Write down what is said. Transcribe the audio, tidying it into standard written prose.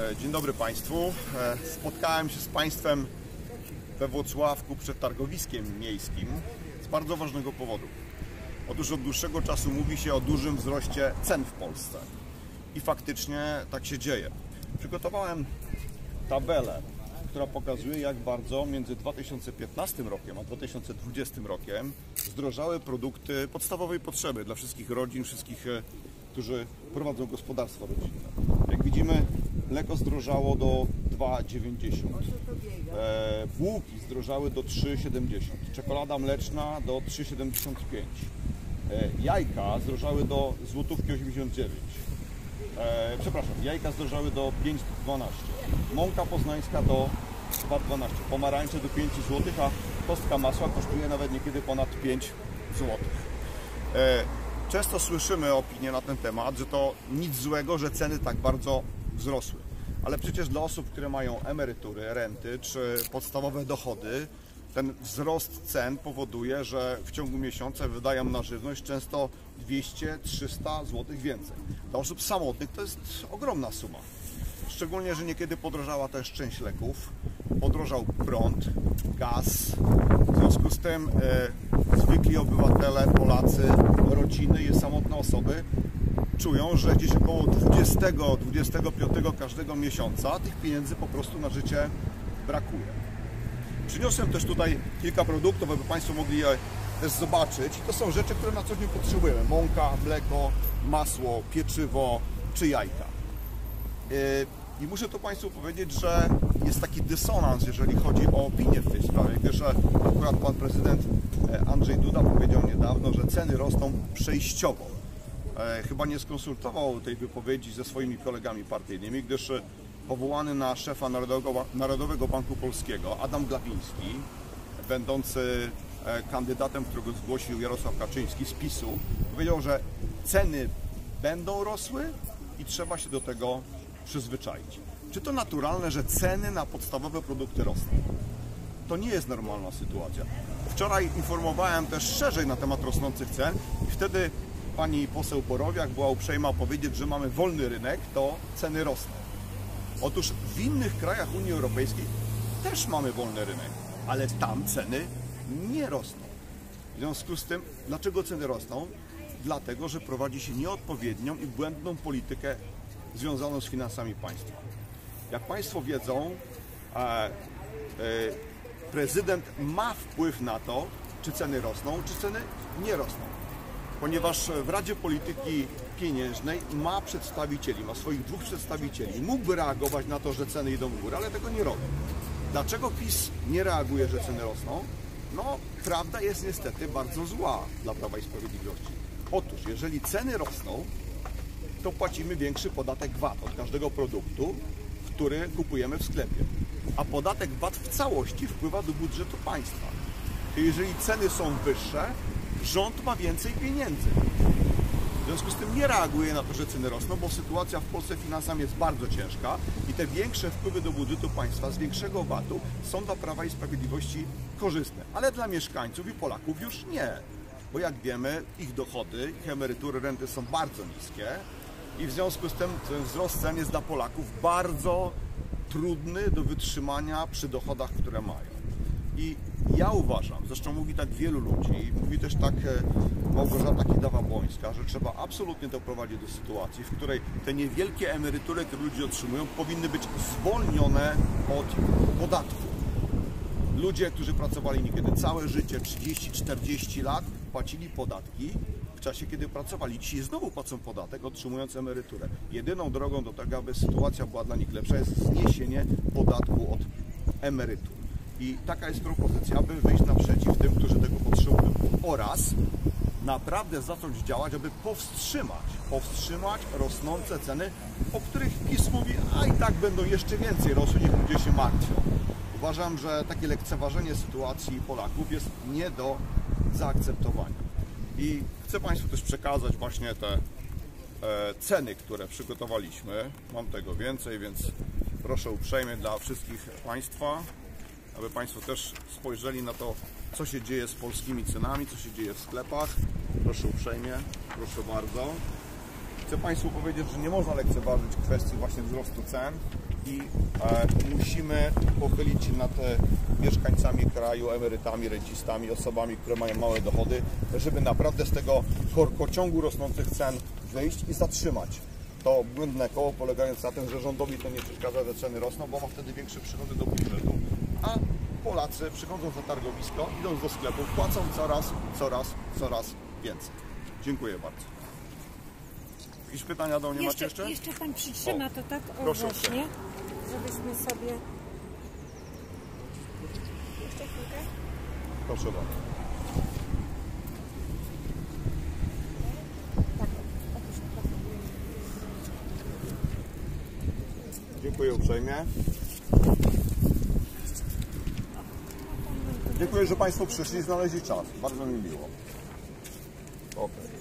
Dzień dobry Państwu. Spotkałem się z Państwem we Włocławku przed targowiskiem miejskim z bardzo ważnego powodu. Otóż od dłuższego czasu mówi się o dużym wzroście cen w Polsce. I faktycznie tak się dzieje. Przygotowałem tabelę, która pokazuje, jak bardzo między 2015 rokiem a 2020 rokiem zdrożały produkty podstawowej potrzeby dla wszystkich rodzin, wszystkich, którzy prowadzą gospodarstwa rodzinne. Jak widzimy, mleko zdrożało do 2,90, bułki zdrożały do 3,70, czekolada mleczna do 3,75, jajka zdrożały do złotówki 89. Jajka zdrożały do 5,12, mąka poznańska do 2,12, pomarańcze do 5 zł, a kostka masła kosztuje nawet niekiedy ponad 5 zł. Często słyszymy opinie na ten temat, że to nic złego, że ceny tak bardzo wzrosły. Ale przecież dla osób, które mają emerytury, renty czy podstawowe dochody, ten wzrost cen powoduje, że w ciągu miesiąca wydają na żywność często 200-300 zł więcej. Dla osób samotnych to jest ogromna suma. Szczególnie, że niekiedy podrożała też część leków, podrożał prąd, gaz. W związku z tym zwykli obywatele, Polacy, rodziny i samotne osoby czują, że gdzieś około 20-25 każdego miesiąca tych pieniędzy po prostu na życie brakuje. Przyniosłem też tutaj kilka produktów, aby Państwo mogli je też zobaczyć. I to są rzeczy, które na co dzień potrzebujemy. Mąka, mleko, masło, pieczywo czy jajka. I muszę tu Państwu powiedzieć, że jest taki dysonans, jeżeli chodzi o opinię w tej sprawie, gdyż akurat Pan Prezydent Andrzej Duda powiedział niedawno, że ceny rosną przejściowo. Chyba nie skonsultował tej wypowiedzi ze swoimi kolegami partyjnymi, gdyż powołany na szefa Narodowego Banku Polskiego Adam Glapiński, będący kandydatem, którego zgłosił Jarosław Kaczyński z PiS-u, powiedział, że ceny będą rosły i trzeba się do tego przyzwyczaić. Czy to naturalne, że ceny na podstawowe produkty rosną? To nie jest normalna sytuacja. Wczoraj informowałem też szerzej na temat rosnących cen i wtedy pani poseł Borowiak była uprzejma powiedzieć, że mamy wolny rynek, to ceny rosną. Otóż w innych krajach Unii Europejskiej też mamy wolny rynek, ale tam ceny nie rosną. W związku z tym, dlaczego ceny rosną? Dlatego, że prowadzi się nieodpowiednią i błędną politykę związaną z finansami państwa. Jak Państwo wiedzą, prezydent ma wpływ na to, czy ceny rosną, czy ceny nie rosną. Ponieważ w Radzie Polityki Pieniężnej ma przedstawicieli, ma swoich 2 przedstawicieli. Mógłby reagować na to, że ceny idą w górę, ale tego nie robi. Dlaczego PiS nie reaguje, że ceny rosną? No, prawda jest niestety bardzo zła dla Prawa i Sprawiedliwości. Otóż, jeżeli ceny rosną, to płacimy większy podatek VAT od każdego produktu, który kupujemy w sklepie. A podatek VAT w całości wpływa do budżetu państwa. Jeżeli ceny są wyższe, rząd ma więcej pieniędzy. W związku z tym nie reaguje na to, że ceny rosną, bo sytuacja w Polsce finansami jest bardzo ciężka i te większe wpływy do budżetu państwa z większego VAT-u są dla Prawa i Sprawiedliwości korzystne. Ale dla mieszkańców i Polaków już nie. Bo jak wiemy, ich dochody, ich emerytury, renty są bardzo niskie i w związku z tym ten wzrost cen jest dla Polaków bardzo trudny do wytrzymania przy dochodach, które mają. I ja uważam, zresztą mówi tak wielu ludzi, mówi też tak Małgorzata Kidawa-Błońska, że trzeba absolutnie doprowadzić do sytuacji, w której te niewielkie emerytury, które ludzie otrzymują, powinny być zwolnione od podatku. Ludzie, którzy pracowali niekiedy całe życie, 30-40 lat, płacili podatki w czasie, kiedy pracowali. Dzisiaj znowu płacą podatek, otrzymując emeryturę. Jedyną drogą do tego, aby sytuacja była dla nich lepsza, jest zniesienie podatku od emerytur. I taka jest propozycja, aby wyjść naprzeciw tym, którzy tego potrzebują. Oraz naprawdę zacząć działać, aby powstrzymać rosnące ceny, o których PiS mówi, a i tak będą jeszcze więcej rosły, niech ludzie się martwią. Uważam, że takie lekceważenie sytuacji Polaków jest nie do zaakceptowania. I chcę Państwu też przekazać właśnie te ceny, które przygotowaliśmy. Mam tego więcej, więc proszę uprzejmie dla wszystkich Państwa, aby Państwo też spojrzeli na to, co się dzieje z polskimi cenami, co się dzieje w sklepach. Proszę uprzejmie, proszę bardzo. Chcę Państwu powiedzieć, że nie można lekceważyć kwestii właśnie wzrostu cen. i musimy pochylić się nad mieszkańcami kraju, emerytami, rencistami, osobami, które mają małe dochody, żeby naprawdę z tego korkociągu rosnących cen wyjść i zatrzymać to błędne koło polegające na tym, że rządowi to nie przeszkadza, że ceny rosną, bo ma wtedy większe przychody do budżetu, a Polacy przychodząc na targowisko, idąc do sklepu, płacą coraz więcej. Dziękuję bardzo. Jakieś pytania do mnie macie jeszcze? Jeszcze Pan przytrzyma to tak właśnie, żebyśmy sobie... Jeszcze chwilkę? Proszę bardzo. Dziękuję uprzejmie. Dziękuję, że Państwo przyszli i znaleźli czas. Bardzo mi miło. Okay.